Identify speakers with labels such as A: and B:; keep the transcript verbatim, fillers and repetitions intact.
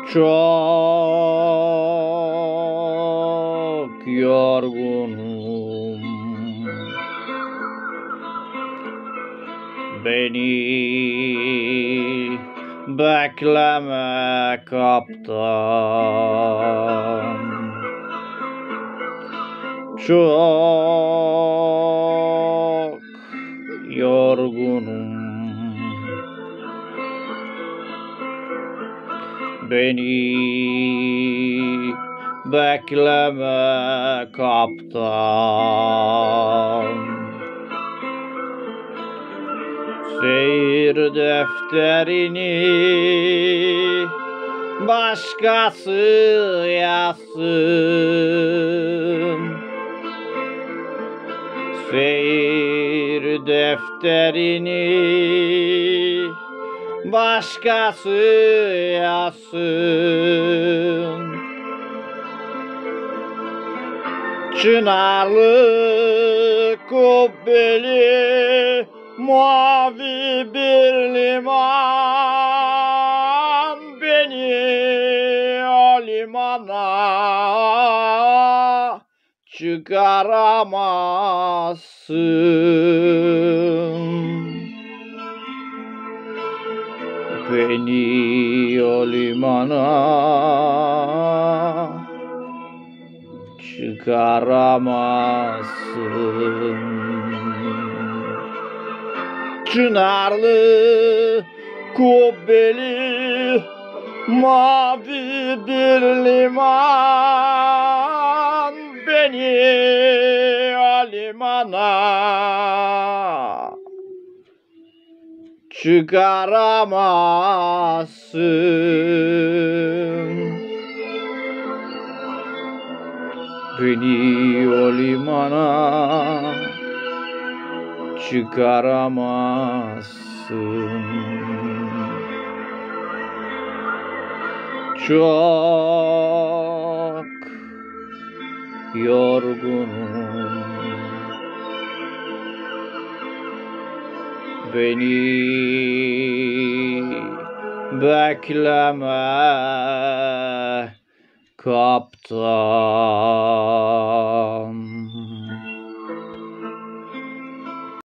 A: Çok yorgunum. Beni bekleme kaptan. Çok yorgunum. Beni bekleme kaptan. Seyir defterini başkası yazsın. Seyir defterini başkası yazsın. Çınarlı kubbeli mavi bir liman, beni o limana çıkaramazsın. Beni o limana çıkaramazsın. Çınarlı kubbeli mavi bir liman, beni o limana çıkaramazsın. Beni o limana çıkaramazsın. Çok yorgunum. Beni bekleme kaptan.